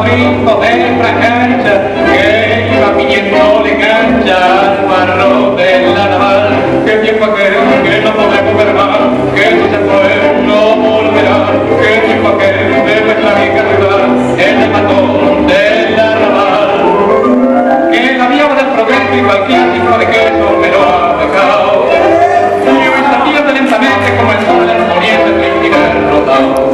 ritmo de fragancia que iba pidiéndole cancha al barro del naval. Que tiempo aquel que no podemos ver más, que si se fue no volverá. Que tiempo aquel de nuestra vieja ciudad, el matón del arrabal. Que la vía del progreso y cualquier tipo de queso me lo ha dejado. Y hoy se pierde lentamente como el sol en el poniente triste y derrotado.